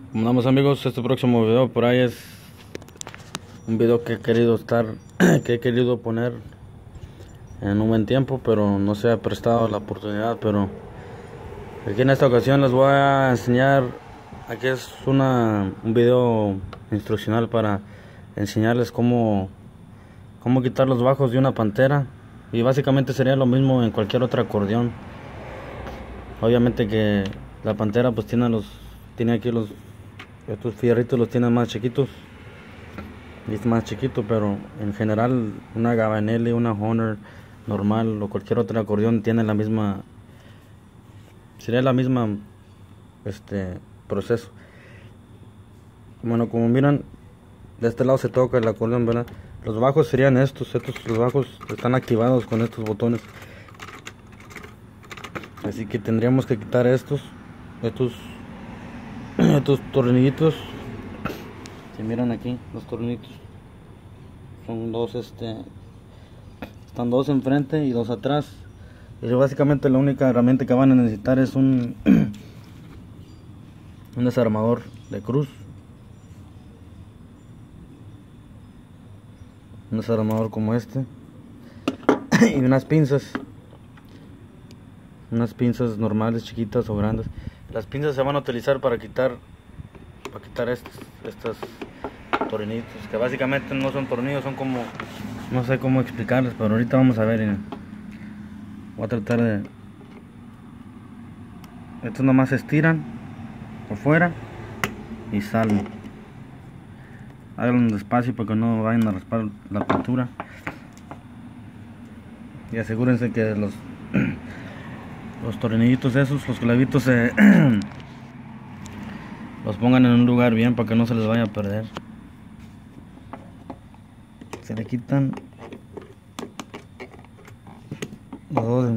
Como andamos, amigos, este próximo video por ahí es un video que he querido poner en un buen tiempo, pero no se ha prestado la oportunidad. Pero aquí en esta ocasión les voy a enseñar. Aquí es un video instruccional para enseñarles cómo quitar los bajos de una pantera, y básicamente sería lo mismo en cualquier otro acordeón. Obviamente que la pantera pues tiene aquí estos fierritos, los tiene más chiquitos, y es más chiquito, pero en general una Gabanelli, una Honor normal o cualquier otro acordeón tiene sería la misma proceso. Bueno, como miran, de este lado se toca el acordeón, ¿verdad? Los bajos serían los bajos están activados con estos botones, así que tendríamos que quitar estos tornillitos. Si miran aquí, los tornillitos son dos, están dos enfrente y dos atrás, y básicamente la única herramienta que van a necesitar es un desarmador de cruz, un desarmador como este, y unas pinzas normales, chiquitas o grandes. Las pinzas se van a utilizar para quitar estos tornillitos, que básicamente no son tornillos, son como, no sé cómo explicarles, pero ahorita vamos a ver. Voy a tratar de, estos nomás se estiran por fuera y salen. Háganlo despacio para que no vayan a raspar la pintura, y asegúrense que los tornillitos esos, los clavitos los pongan en un lugar bien para que no se les vaya a perder. Se le quitan los dos.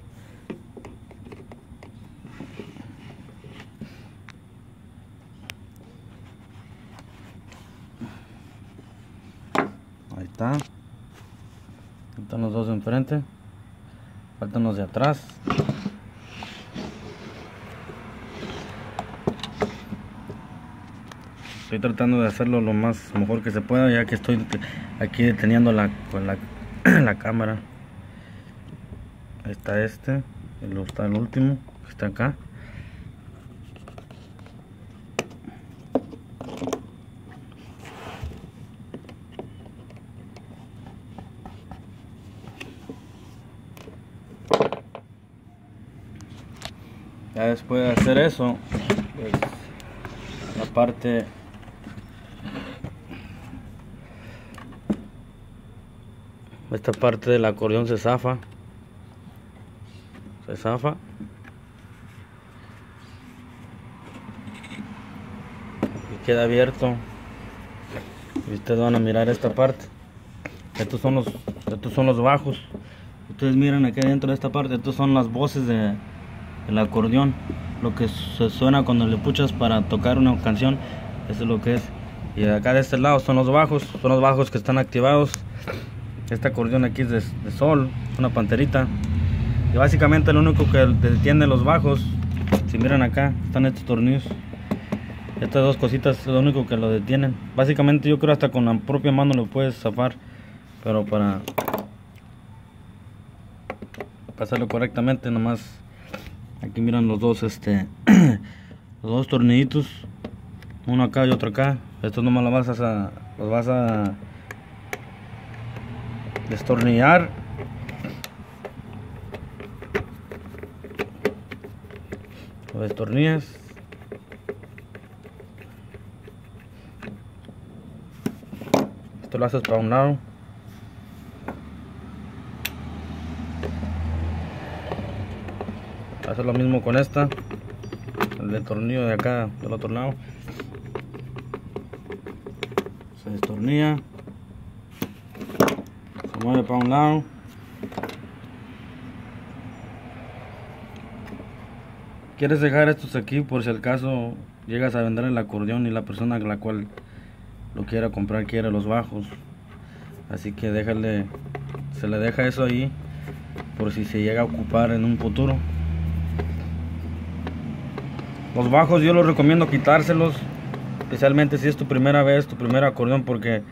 Ahí está. Están los dos de enfrente, faltan los de atrás. Estoy tratando de hacerlo lo mejor que se pueda, ya que estoy aquí deteniendo la cámara. Ahí está y luego está el último que está acá. Ya después de hacer eso, pues, esta parte del acordeón se zafa y queda abierto, y ustedes van a mirar esta parte. Estos son los bajos. Ustedes miran aquí dentro de esta parte, estos son las voces del acordeón, lo que se suena cuando le puchas para tocar una canción. Eso es lo que es. Y acá de este lado son los bajos que están activados. Este acordeón aquí es de sol, una panterita, y básicamente lo único que detiene los bajos, si miran acá, están estos tornillos. Estas dos cositas es lo único que lo detienen. Básicamente yo creo hasta con la propia mano lo puedes zafar, pero para hacerlo correctamente, nomás aquí miran los dos los dos tornillitos, uno acá y otro acá. Estos nomás los vas a destornillar. Lo destornillas. Esto lo haces para un lado. Hacer lo mismo con el tornillo de acá del otro lado. Se destornilla, se mueve para un lado. Quieres dejar estos aquí por si al caso llegas a vender el acordeón y la persona a la cual lo quiera comprar quiere los bajos, así que se le deja eso ahí por si se llega a ocupar en un futuro. Los bajos yo los recomiendo quitárselos especialmente si es tu primera vez, tu primer acordeón, porque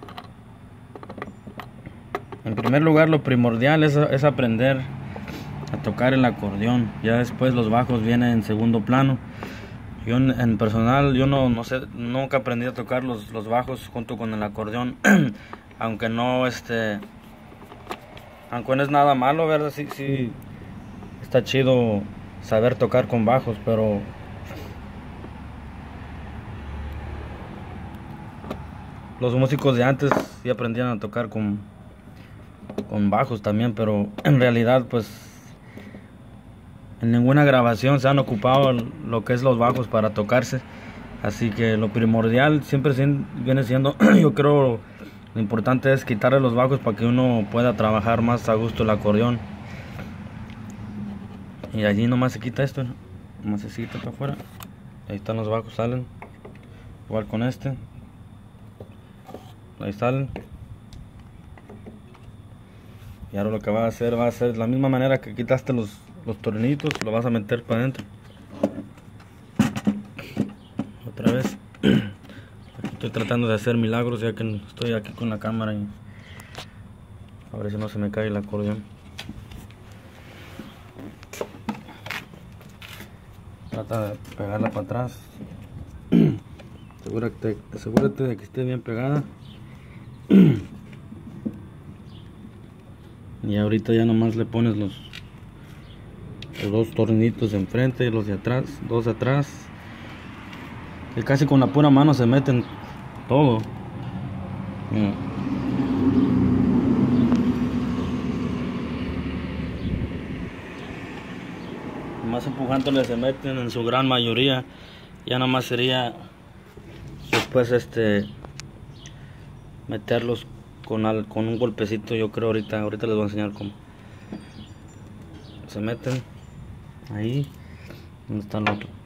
en primer lugar lo primordial es aprender a tocar el acordeón. Ya después los bajos vienen en segundo plano. Yo en personal, yo no sé, nunca aprendí a tocar los bajos junto con el acordeón. Aunque no aunque no es nada malo, ¿verdad? Sí está chido saber tocar con bajos, pero los músicos de antes sí aprendían a tocar con bajos también, pero en realidad pues en ninguna grabación se han ocupado lo que es los bajos para tocarse. Así que lo primordial siempre viene siendo, yo creo, lo importante es quitarle los bajos para que uno pueda trabajar más a gusto el acordeón. Y allí nomás se quita esto, nomás se quita para afuera. Ahí están los bajos, salen. Igual con este. Ahí salen. Y ahora lo que va a hacer la misma manera que quitaste los tornillitos, lo vas a meter para adentro. Otra vez. Aquí estoy tratando de hacer milagros ya que estoy aquí con la cámara y a ver si no se me cae el acordeón. Trata de pegarla para atrás. Asegúrate de que esté bien pegada. Y ahorita ya nomás le pones los dos tornillitos de enfrente y los de atrás, dos de atrás, que casi con la pura mano se meten todo. Más empujándole se meten en su gran mayoría. Ya nomás sería después meterlos con un golpecito. Yo creo ahorita les voy a enseñar cómo se meten. Ahí, ¿dónde está el otro?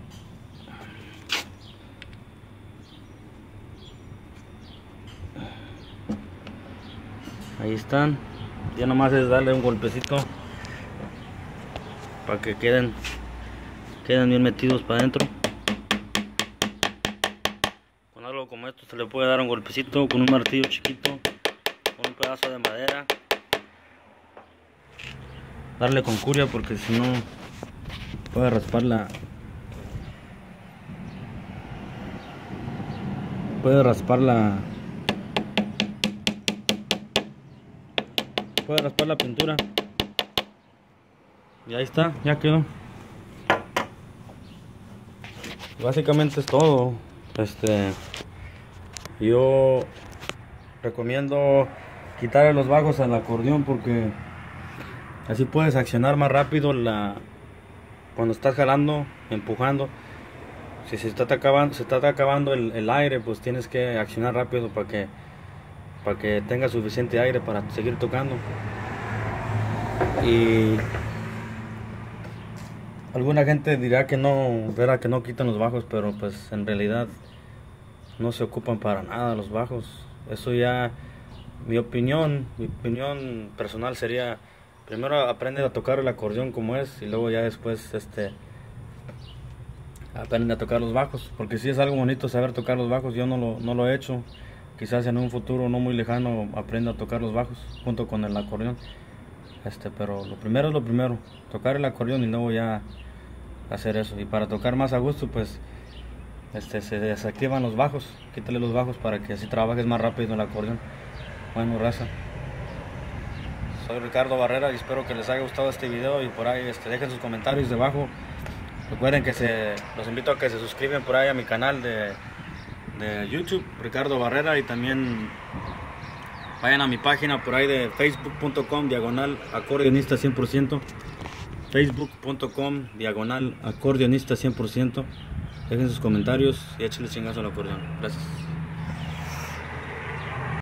Ahí están. Ya nomás es darle un golpecito para que queden bien metidos para adentro. Con algo como esto se le puede dar un golpecito con un martillo chiquito, con un pedazo de madera. Darle con curia porque si no puede raspar la pintura. Y ahí está, ya quedó. Básicamente es todo. Yo recomiendo quitarle los bajos al acordeón porque así puedes accionar más rápido cuando estás jalando, empujando. Si se está acabando el aire, pues tienes que accionar rápido para que tengas suficiente aire para seguir tocando. Y alguna gente dirá que no quitan los bajos, pero pues en realidad no se ocupan para nada los bajos. Eso ya, mi opinión personal sería: primero aprende a tocar el acordeón como es y luego ya después aprende a tocar los bajos, porque sí es algo bonito saber tocar los bajos. Yo no lo he hecho. Quizás en un futuro no muy lejano aprenda a tocar los bajos junto con el acordeón. Pero lo primero es lo primero, tocar el acordeón y luego ya hacer eso. Y para tocar más a gusto, pues se desactivan los bajos. Quítale los bajos para que así trabajes más rápido el acordeón. Bueno, raza, soy Ricardo Barrera y espero que les haya gustado este video. Y por ahí dejen sus comentarios debajo. Recuerden que los invito a que se suscriban por ahí a mi canal de YouTube, Ricardo Barrera, y también vayan a mi página por ahí de facebook.com/acordeonista 100%, facebook.com/acordeonista 100%. Dejen sus comentarios y échenle chingazo al acordeón. Gracias.